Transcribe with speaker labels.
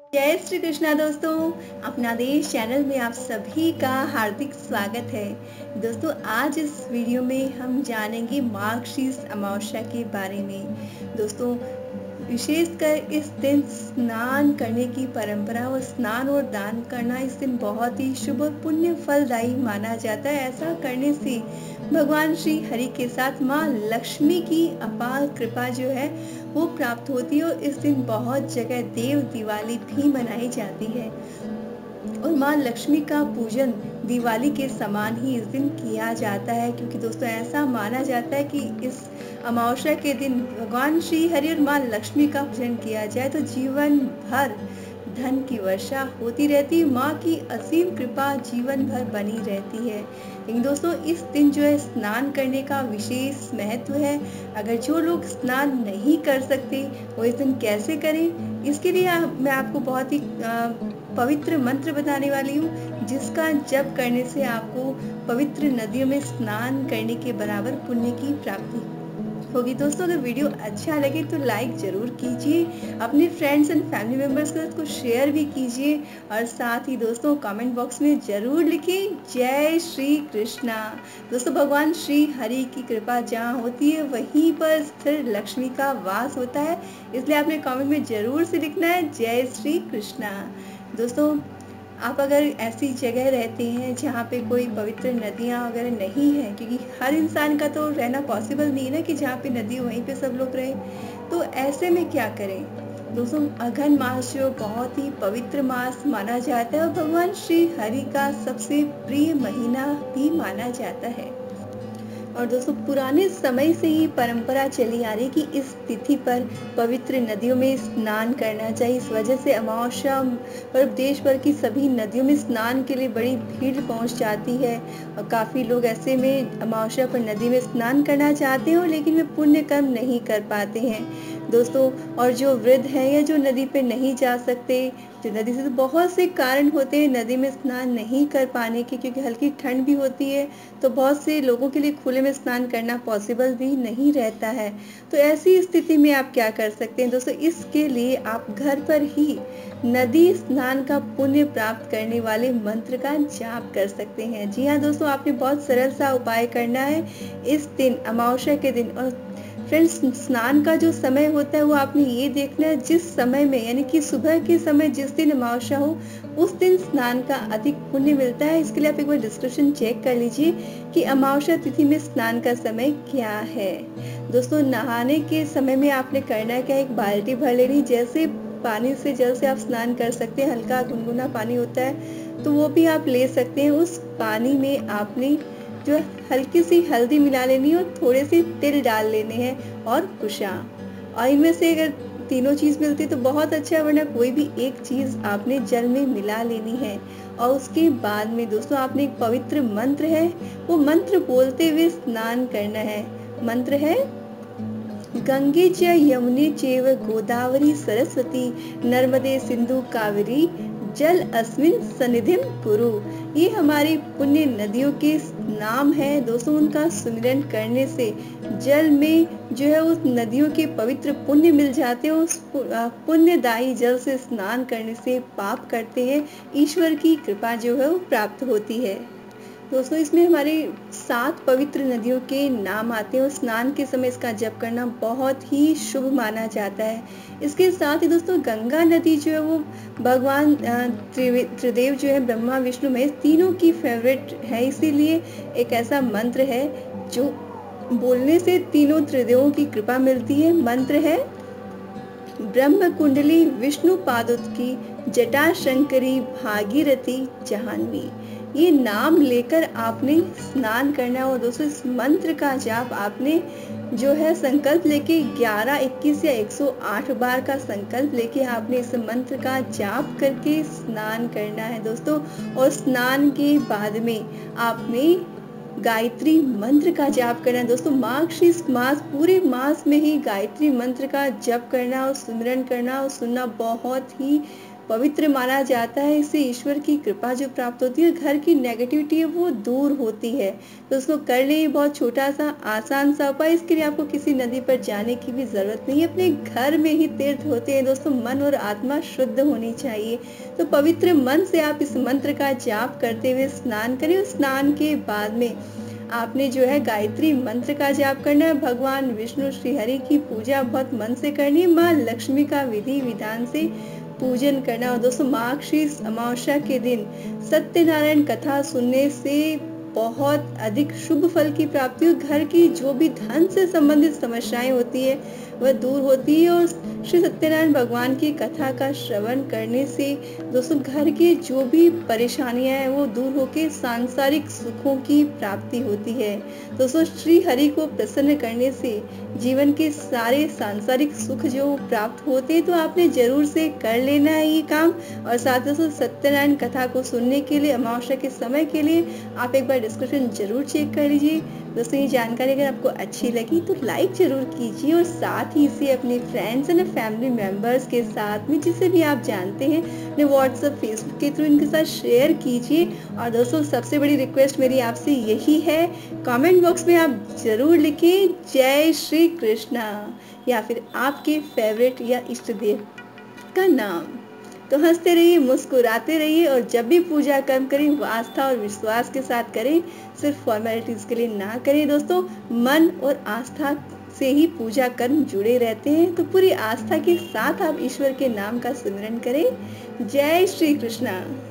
Speaker 1: जय श्री कृष्णा दोस्तों। अपना देश चैनल में आप सभी का हार्दिक स्वागत है। दोस्तों, आज इस वीडियो में हम जानेंगे मार्गशीर्ष अमावस्या के बारे में। दोस्तों, विशेषकर इस दिन स्नान करने की परंपरा और स्नान और दान करना इस दिन बहुत ही शुभ और पुण्य फलदायी माना जाता है। ऐसा करने से भगवान श्री हरि के साथ माँ लक्ष्मी की अपार कृपा जो है वो प्राप्त होती है और इस दिन बहुत जगह देव दिवाली भी मनाई जाती है और माँ लक्ष्मी का पूजन दिवाली के समान ही इस दिन किया जाता है, क्योंकि दोस्तों ऐसा माना जाता है कि इस अमावस्या के दिन भगवान श्री हरि और माँ लक्ष्मी का पूजन किया जाए तो जीवन भर धन की वर्षा होती रहती, माँ की असीम कृपा जीवन भर बनी रहती है। लेकिन दोस्तों, इस दिन जो है स्नान करने का विशेष महत्व है। अगर जो लोग स्नान नहीं कर सकते वो इस दिन कैसे करें, इसके लिए मैं आपको बहुत ही पवित्र मंत्र बताने वाली हूँ, जिसका जप करने से आपको पवित्र नदियों में स्नान करने के बराबर पुण्य की प्राप्ति होगी। दोस्तों, अगर वीडियो अच्छा लगे तो लाइक जरूर कीजिए, अपने फ्रेंड्स एंड फैमिली मेंबर्स के साथ को शेयर भी कीजिए और साथ ही दोस्तों कमेंट बॉक्स में जरूर लिखिए जय श्री कृष्णा। दोस्तों, भगवान श्री हरि की कृपा जहाँ होती है वहीं पर स्थिर लक्ष्मी का वास होता है, इसलिए आपने कमेंट में जरूर से लिखना है जय श्री कृष्णा। दोस्तों, आप अगर ऐसी जगह रहते हैं जहाँ पे कोई पवित्र नदियाँ वगैरह नहीं है, क्योंकि हर इंसान का तो रहना पॉसिबल नहीं है ना कि जहाँ पे नदी वहीं पे सब लोग रहे, तो ऐसे में क्या करें। दोस्तों, अघन मास जो बहुत ही पवित्र मास माना जाता है और भगवान श्री हरि का सबसे प्रिय महीना भी माना जाता है। और दोस्तों, पुराने समय से ही परंपरा चली आ रही कि इस तिथि पर पवित्र नदियों में स्नान करना चाहिए। इस वजह से अमावस्या पर देश भर की सभी नदियों में स्नान के लिए बड़ी भीड़ पहुंच जाती है और काफ़ी लोग ऐसे में अमावस्या पर नदी में स्नान करना चाहते हैं लेकिन वे पुण्य कर्म नहीं कर पाते हैं दोस्तों। और जो वृद्ध हैं या जो नदी पे नहीं जा सकते, जो नदी से तो बहुत से कारण होते हैं नदी में स्नान नहीं कर पाने के, क्योंकि हल्की ठंड भी होती है तो बहुत से लोगों के लिए खुले में स्नान करना पॉसिबल भी नहीं रहता है। तो ऐसी स्थिति में आप क्या कर सकते हैं दोस्तों, इसके लिए आप घर पर ही नदी स्नान का पुण्य प्राप्त करने वाले मंत्र का जाप कर सकते हैं। जी हाँ दोस्तों, आपने बहुत सरल सा उपाय करना है इस दिन अमावस्या के दिन। और फ्रेंड्स, स्नान का जो समय होता है वो आपने ये देखना है जिस समय में, यानी कि सुबह के समय जिस दिन अमावस्या हो उस दिन स्नान का अधिक पुण्य मिलता है। इसके लिए आप एक बार डिस्क्रिप्शन चेक कर लीजिए कि अमावस्या तिथि में स्नान का समय क्या है। दोस्तों, नहाने के समय में आपने करना क्या, एक बाल्टी भर लेनी। जैसे पानी से जल से आप स्नान कर सकते हैं, हल्का गुनगुना पानी होता है तो वो भी आप ले सकते हैं। उस पानी में आपने जो हल्की सी हल्दी मिला लेनी है और थोड़े से तिल डाल लेने हैं और कुशा, और इनमें से अगर तीनों चीज़ मिलती है तो बहुत अच्छा है, वरना कोई भी एक चीज़ आपने जल में मिला लेनी है। और उसके बाद में दोस्तों आपने एक पवित्र मंत्र है, वो मंत्र बोलते हुए स्नान करना है। मंत्र है गंगे च यमुने चैव गोदावरी सरस्वती नर्मदे सिंधु कावेरी जल अस्मिन सन्निधिम कुरु। ये हमारी पुण्य नदियों के नाम है दोस्तों। उनका सुमिरन करने से जल में जो है उस नदियों के पवित्र पुण्य मिल जाते हैं। उस पुण्यदायी जल से स्नान करने से पाप करते हैं ईश्वर की कृपा जो है वो प्राप्त होती है। दोस्तों, इसमें हमारे 7 पवित्र नदियों के नाम आते हैं और स्नान के समय इसका जप करना बहुत ही शुभ माना जाता है। इसके साथ ही दोस्तों गंगा नदी जो है वो भगवान त्रिदेव जो है ब्रह्मा विष्णु महेश तीनों की फेवरेट है, इसीलिए एक ऐसा मंत्र है जो बोलने से तीनों त्रिदेवों की कृपा मिलती है। मंत्र है ब्रह्म कुंडली विष्णु पादुत की जटा शंकरी भागीरथी जहान्वी। ये नाम लेकर आपने स्नान करना है और दोस्तों इस मंत्र का जाप आपने जो है संकल्प लेके 11, 21 या 108 बार का संकल्प लेके आपने इस मंत्र का जाप करके स्नान करना है दोस्तों। और स्नान के बाद में आपने गायत्री मंत्र का जाप करना है दोस्तों। मार्गशीर्ष मास पूरे मास में ही गायत्री मंत्र का जप करना और सुमिरन करना और सुनना बहुत ही पवित्र माना जाता है। इससे ईश्वर की कृपा जो प्राप्त होती है, घर की नेगेटिविटी है वो दूर होती है। तो उसको कर ले, बहुत छोटा सा आसान सा उपाय। इसके लिए आपको किसी नदी पर जाने की भी जरूरत नहीं है, अपने घर में ही तीर्थ होते हैं दोस्तों। मन और आत्मा शुद्ध होनी चाहिए। तो पवित्र मन से आप इस मंत्र का जाप करते हुए स्नान करें। स्नान के बाद में आपने जो है गायत्री मंत्र का जाप करना है। भगवान विष्णु श्री हरि की पूजा बहुत मन से करनी है। माँ लक्ष्मी का विधि विधान से पूजन करना। और दोस्तों मार्गशीर्ष अमावस्या के दिन सत्यनारायण कथा सुनने से बहुत अधिक शुभ फल की प्राप्ति हो। घर की जो भी धन से संबंधित समस्याएं होती है वह दूर होती है। और श्री सत्यनारायण भगवान की कथा का श्रवण करने से दोस्तों घर के जो भी परेशानियां हैं वो दूर होकर सांसारिक सुखों की प्राप्ति होती है। दोस्तों श्री हरि को प्रसन्न करने से जीवन के सारे सांसारिक सुख जो प्राप्त होते हैं। तो आपने जरूर से कर लेना है ये काम। और साथ दोस्तों सत्यनारायण कथा को सुनने के लिए अमावस्या के समय के लिए आप एक बार डिस्क्रिप्शन जरूर चेक कर लीजिए। दोस्तों ये जानकारी अगर आपको अच्छी लगी तो लाइक जरूर कीजिए और साथ ही इसे अपने फ्रेंड्स एंड फैमिली मेंबर्स के साथ में जिसे भी आप जानते हैं अपने व्हाट्सएप फेसबुक के थ्रू इनके साथ शेयर कीजिए। और दोस्तों सबसे बड़ी रिक्वेस्ट मेरी आपसे यही है, कमेंट बॉक्स में आप जरूर लिखें जय श्री कृष्णा या फिर आपके फेवरेट या इष्ट देव का नाम। तो हंसते रहिए, मुस्कुराते रहिए और जब भी पूजा कर्म करें वो आस्था और विश्वास के साथ करें, सिर्फ फॉर्मेलिटीज के लिए ना करें। दोस्तों मन और आस्था से ही पूजा कर्म जुड़े रहते हैं। तो पूरी आस्था के साथ आप ईश्वर के नाम का सिमरन करें। जय श्री कृष्णा।